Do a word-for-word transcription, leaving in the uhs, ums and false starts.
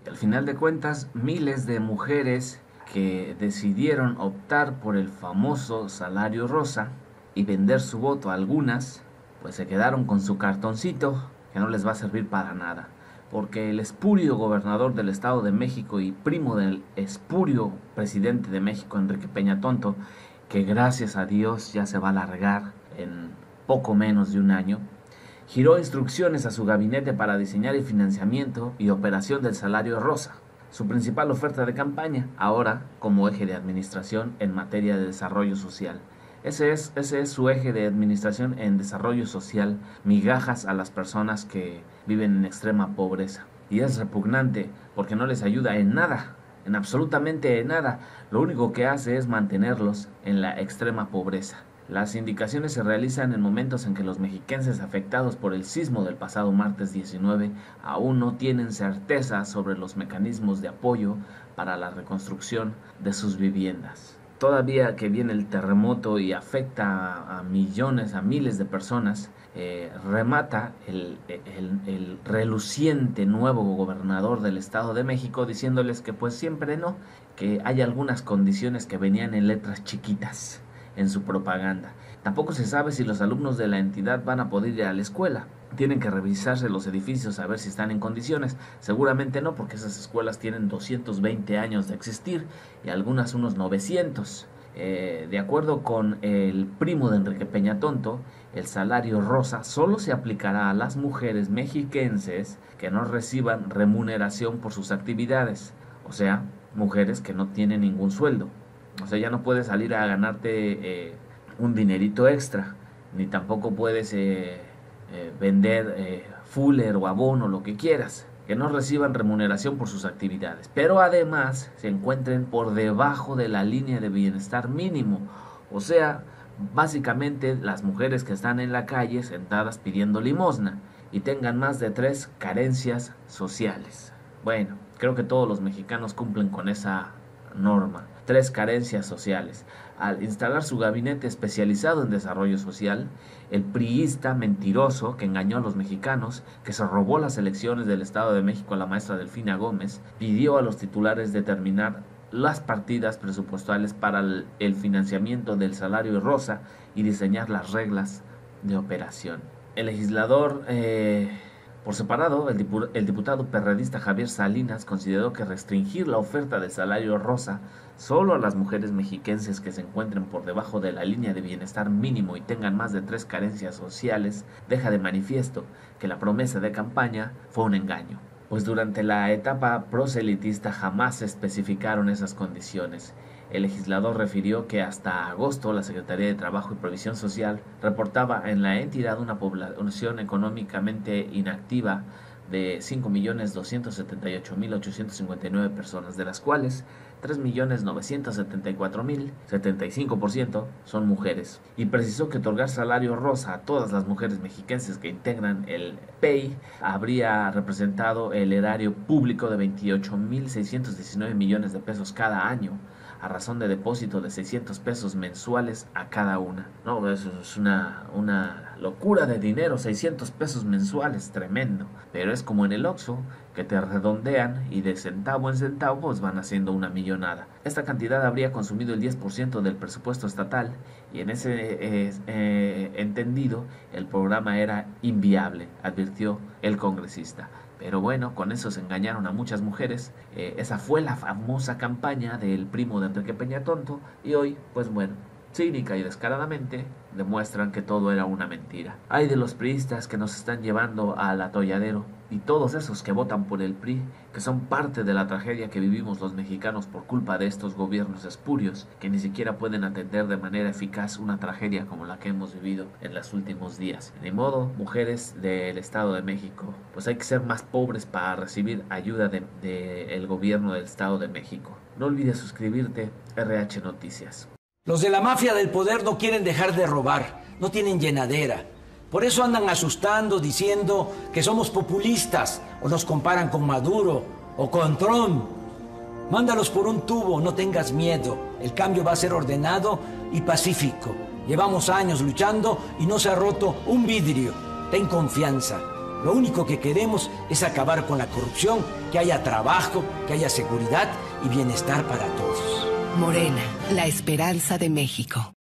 Y al final de cuentas, miles de mujeres que decidieron optar por el famoso salario rosa y vender su voto a algunas, pues se quedaron con su cartoncito que no les va a servir para nada. Porque el espurio gobernador del Estado de México y primo del espurio presidente de México, Enrique Peña Tonto, que gracias a Dios ya se va a largar en poco menos de un año, giró instrucciones a su gabinete para diseñar el financiamiento y operación del salario rosa, su principal oferta de campaña, ahora como eje de administración en materia de desarrollo social. Ese es, ese es su eje de administración en desarrollo social, migajas a las personas que viven en extrema pobreza. Y es repugnante porque no les ayuda en nada, en absolutamente en nada. Lo único que hace es mantenerlos en la extrema pobreza. Las indicaciones se realizan en momentos en que los mexiquenses afectados por el sismo del pasado martes diecinueve aún no tienen certeza sobre los mecanismos de apoyo para la reconstrucción de sus viviendas. Todavía que viene el terremoto y afecta a millones, a miles de personas, eh, remata el, el, el reluciente nuevo gobernador del Estado de México diciéndoles que pues siempre no, que hay algunas condiciones que venían en letras chiquitas en su propaganda. Tampoco se sabe si los alumnos de la entidad van a poder ir a la escuela. Tienen que revisarse los edificios a ver si están en condiciones. Seguramente no, porque esas escuelas tienen doscientos veinte años de existir y algunas unos novecientos. Eh, de acuerdo con el primo de Enrique Peña Tonto, el salario rosa solo se aplicará a las mujeres mexiquenses que no reciban remuneración por sus actividades, o sea, mujeres que no tienen ningún sueldo. O sea, ya no puedes salir a ganarte eh, un dinerito extra, ni tampoco puedes eh, eh, vender eh, fuller o abono, lo que quieras, que no reciban remuneración por sus actividades, pero además se encuentren por debajo de la línea de bienestar mínimo, o sea, básicamente las mujeres que están en la calle sentadas pidiendo limosna y tengan más de tres carencias sociales. Bueno, creo que todos los mexicanos cumplen con esa norma. Tres carencias sociales. Al instalar su gabinete especializado en desarrollo social, el priista mentiroso que engañó a los mexicanos, que se robó las elecciones del Estado de México a la maestra Delfina Gómez, pidió a los titulares determinar las partidas presupuestales para el, el financiamiento del salario rosa y diseñar las reglas de operación. El legislador... Eh, Por separado, el, dipu el diputado perredista Javier Salinas consideró que restringir la oferta del salario rosa solo a las mujeres mexiquenses que se encuentren por debajo de la línea de bienestar mínimo y tengan más de tres carencias sociales deja de manifiesto que la promesa de campaña fue un engaño, pues durante la etapa proselitista jamás se especificaron esas condiciones. El legislador refirió que hasta agosto la Secretaría de Trabajo y Previsión Social reportaba en la entidad una población económicamente inactiva de cinco millones doscientos setenta y ocho mil ochocientos cincuenta y nueve personas, de las cuales tres millones novecientos setenta y cuatro mil, setenta y cinco por ciento, son mujeres. Y precisó que otorgar salario rosa a todas las mujeres mexiquenses que integran el P E I habría representado el erario público de veintiocho mil seiscientos diecinueve millones de pesos cada año, a razón de depósito de seiscientos pesos mensuales a cada una. No, eso es una, una locura de dinero, seiscientos pesos mensuales, tremendo. Pero es como en el Oxxo, que te redondean y de centavo en centavo pues van haciendo una millonada. Esta cantidad habría consumido el diez por ciento del presupuesto estatal y en ese eh, eh, entendido el programa era inviable, advirtió el congresista. Pero bueno, con eso se engañaron a muchas mujeres. Eh, esa fue la famosa campaña del primo de Enrique Peña Tonto. Y hoy, pues bueno, cínica y descaradamente, demuestran que todo era una mentira. Ay de los priistas que nos están llevando al atolladero. Y todos esos que votan por el P R I, que son parte de la tragedia que vivimos los mexicanos por culpa de estos gobiernos espurios, que ni siquiera pueden atender de manera eficaz una tragedia como la que hemos vivido en los últimos días. De modo, mujeres del Estado de México, pues hay que ser más pobres para recibir ayuda del de, de gobierno del Estado de México. No olvides suscribirte, R H Noticias. Los de la mafia del poder no quieren dejar de robar, no tienen llenadera. Por eso andan asustando, diciendo que somos populistas, o nos comparan con Maduro o con Trump. Mándalos por un tubo, no tengas miedo. El cambio va a ser ordenado y pacífico. Llevamos años luchando y no se ha roto un vidrio. Ten confianza. Lo único que queremos es acabar con la corrupción, que haya trabajo, que haya seguridad y bienestar para todos. Morena, la esperanza de México.